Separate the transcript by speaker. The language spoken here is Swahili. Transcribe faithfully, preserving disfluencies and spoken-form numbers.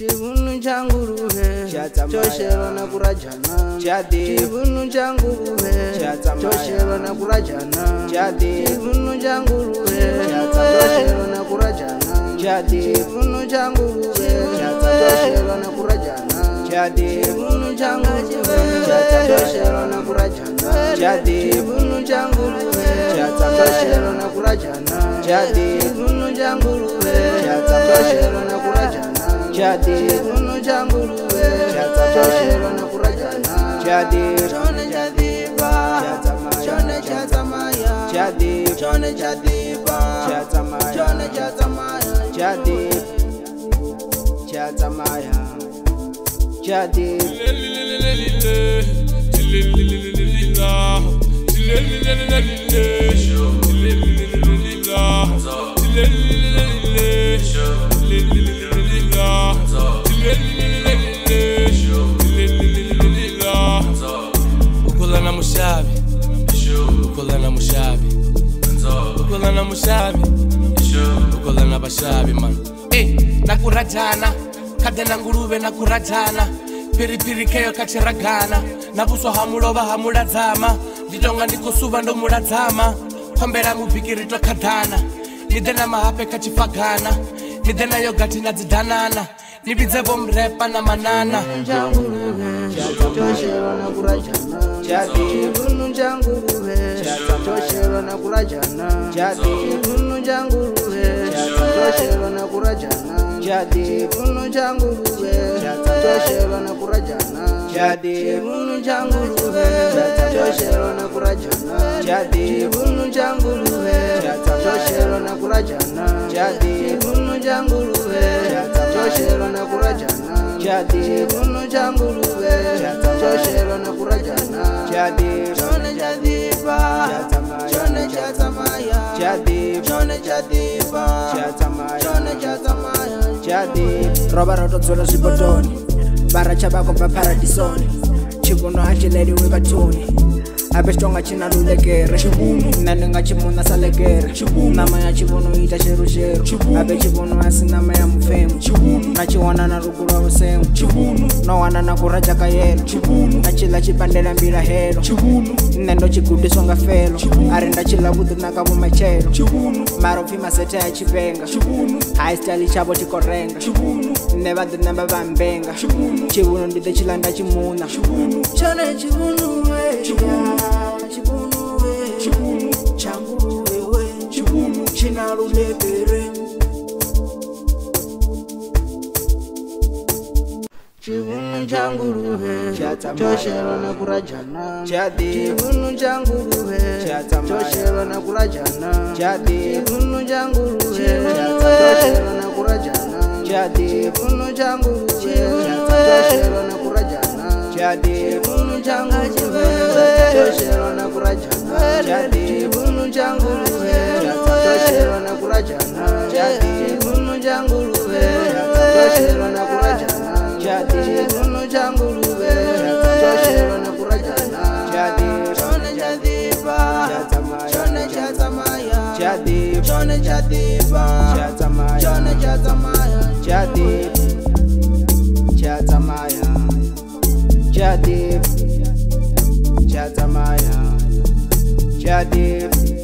Speaker 1: Chivunu changuruhe choshero na kurajana Chivunu changuruhe choshero na kurajana Chivunu changuruhe choshero na kurajana Chivunu changuruhe choshero na kurajana Chivunu changuruhe choshero na kurajana Chivunu changuruhe choshero na kurajana Chivunu changuruhe choshero na kurajana Jadi bunu janguluwe choshero na kurajana Jadi chone jadi ba chone chatamaya Jadi chone jadi ba chatamaya chone chatamaya Jadi chatamaya Jadi
Speaker 2: Ukulana mushabi, ukulana mushabi, ukulana mushabi, ukulana bashabi man. Eh, nakurajana, kadena nguruve nakurajana, piri piri keyo kachiragana, nabuswa hamuloba hamulazama, didonga nikusuba ndo mulazama, kwambera mubikirito kadana, nidena mahape kachifagana, nidena yogati na zidanana. Nibidzebo mrepa na manana
Speaker 1: Changuruhe choshero na kurajana Chivunu changuruhe choshero na kurajana Chivunu changuruhe choshero na kurajana Chivunu changuruhe choshero na kurajana Chivunu changuruhe choshero na kurajana Chivunu changuruhe choshero na kurajana Chivunu changuruhe choshero na kurajana Jadi bunu changuruwe choshero na kurajana Jadi chone jadi ba chone chatamaya Jadi chone jadi ba chone chatamaya Jadi
Speaker 3: roba rotodzora zvibotoni bara chabako paparadisoni chibuno hachileli wevatoni Abestonga china lulekere Nani nga chimuna salekere Nama ya chibuno ita sheru sheru Abe chibuno asi nama ya mfemu Na chiwana na rukura usemu No wana na kuraja kayelo Na chila chipandela mbila helo Nendo chikude songa felo Arenda chila budu na kabu machelo Maro fima sete ya chipenga High style chabo chikorenga Neba du neba bambenga Chibuno ndide chilanda chimuna
Speaker 1: Chone chibunu we Chibunu we Chibunu changuruwe we Chibunu china lulebere Chibunu changuruwe choshero na kurajana Chibunu changuruwe choshero na kurajana Chibunu changuruwe choshero na kurajana Chibunu changuruwe choshero na kurajana Chibunu changuruwe choshero na kurajana Chibunu changuruwe choshero na kurajana Chibunu changuruwe choshero na kurajana Chibunu changuruwe choshero na kurajana Chone jadi ba chone chatamaya Chone jadi ba chone chatamaya Jadi chatamaya Jadi chatamaya Jadi